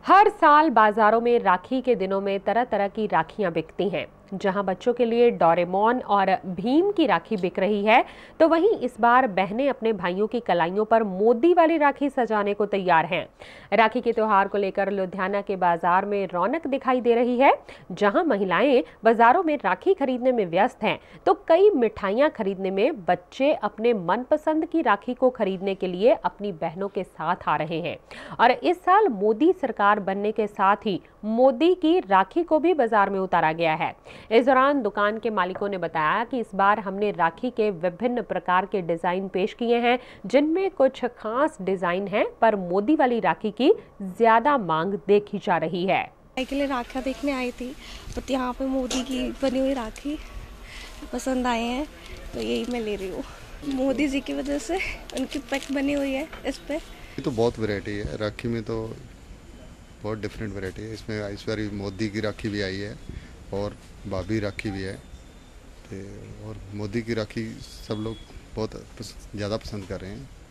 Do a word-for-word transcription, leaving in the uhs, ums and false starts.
हर साल बाजारों में राखी के दिनों में तरह तरह की राखियां बिकती हैं। जहां बच्चों के लिए डोरेमोन और भीम की राखी बिक रही है, तो वहीं इस बार बहनें अपने भाइयों की कलाइयों पर मोदी वाली राखी सजाने को तैयार हैं। राखी के त्योहार को लेकर लुधियाना के बाजार में रौनक दिखाई दे रही है। जहां महिलाएं बाजारों में राखी खरीदने में व्यस्त हैं, तो कई मिठाइयां खरीदने में बच्चे अपने मनपसंद की राखी को खरीदने के लिए अपनी बहनों के साथ आ रहे हैं। और इस साल मोदी सरकार बनने के साथ ही मोदी की राखी को भी बाजार में उतारा गया है। इस दौरान दुकान के मालिकों ने बताया कि इस बार हमने राखी के विभिन्न प्रकार के डिजाइन पेश किए हैं, जिनमें कुछ खास डिजाइन हैं, पर मोदी वाली राखी की ज्यादा मांग देखी जा रही है। के लिए राखियाँ देखने आई थी, बट यहाँ पे मोदी की बनी हुई राखी पसंद आए हैं, तो यही मैं ले रही हूँ। मोदी जी की वजह से उनकी पैक बनी हुई है इस पे। ये तो बहुत वैरायटी है राखी में, तो बहुत डिफरेंट वैरायटी है। इसमें इस बार मोदी की राखी भी आई है और भाभी राखी भी है, और मोदी की राखी सब लोग बहुत ज़्यादा पसंद कर रहे हैं।